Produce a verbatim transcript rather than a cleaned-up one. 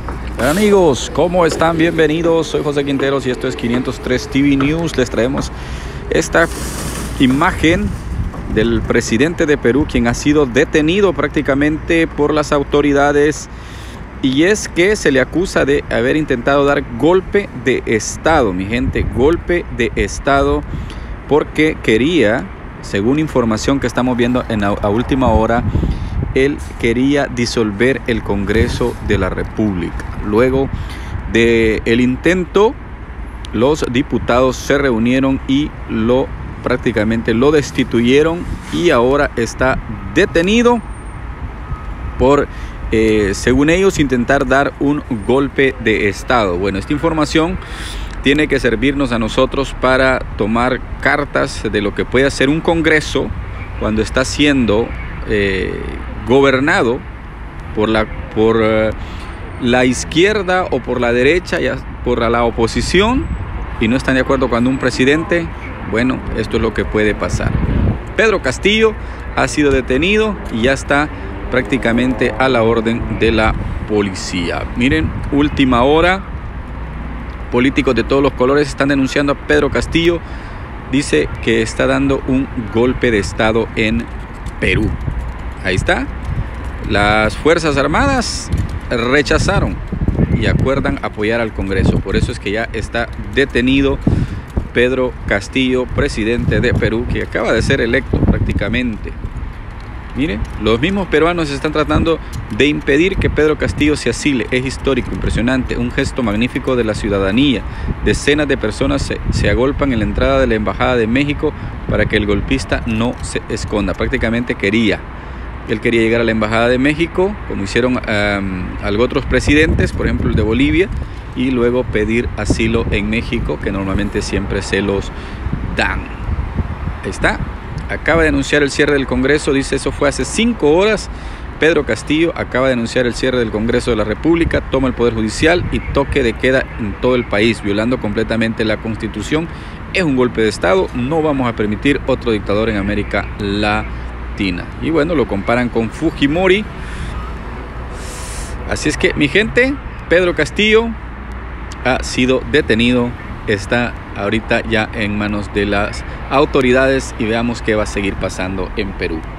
Hola amigos, ¿cómo están? Bienvenidos, soy José Quinteros y esto es quinientos tres T V News. Les traemos esta imagen del presidente de Perú, quien ha sido detenido prácticamente por las autoridades, y es que se le acusa de haber intentado dar golpe de estado, mi gente, golpe de estado, porque quería, según información que estamos viendo en la, a última hora, él quería disolver el Congreso de la República. Luego del intento, los diputados se reunieron y lo prácticamente lo destituyeron, y ahora está detenido por, eh, según ellos, intentar dar un golpe de estado. Bueno, esta información tiene que servirnos a nosotros para tomar cartas de lo que puede hacer un Congreso cuando está siendo eh, gobernado por la, por, uh, la izquierda o por la derecha, ya por la oposición, y no están de acuerdo con un presidente. Bueno, esto es lo que puede pasar. Pedro Castillo ha sido detenido y ya está prácticamente a la orden de la policía. Miren, última hora, políticos de todos los colores están denunciando a Pedro Castillo. Dice que está dando un golpe de estado en Perú. Ahí está. Las Fuerzas Armadas rechazaron y acuerdan apoyar al Congreso. Por eso es que ya está detenido Pedro Castillo, presidente de Perú, que acaba de ser electo prácticamente. Miren, los mismos peruanos están tratando de impedir que Pedro Castillo se asile. Es histórico, impresionante, un gesto magnífico de la ciudadanía. Decenas de personas se, se agolpan en la entrada de la Embajada de México para que el golpista no se esconda. Prácticamente quería, él quería llegar a la Embajada de México, como hicieron um, otros presidentes, por ejemplo el de Bolivia, y luego pedir asilo en México, que normalmente siempre se los dan. Ahí está. Acaba de anunciar el cierre del Congreso, dice, eso fue hace cinco horas. Pedro Castillo acaba de anunciar el cierre del Congreso de la República, toma el Poder Judicial y toque de queda en todo el país, violando completamente la Constitución. Es un golpe de Estado, no vamos a permitir otro dictador en América Latina. Y bueno, lo comparan con Fujimori. Así es que, mi gente, Pedro Castillo ha sido detenido, está ahorita ya en manos de las autoridades, y veamos qué va a seguir pasando en Perú.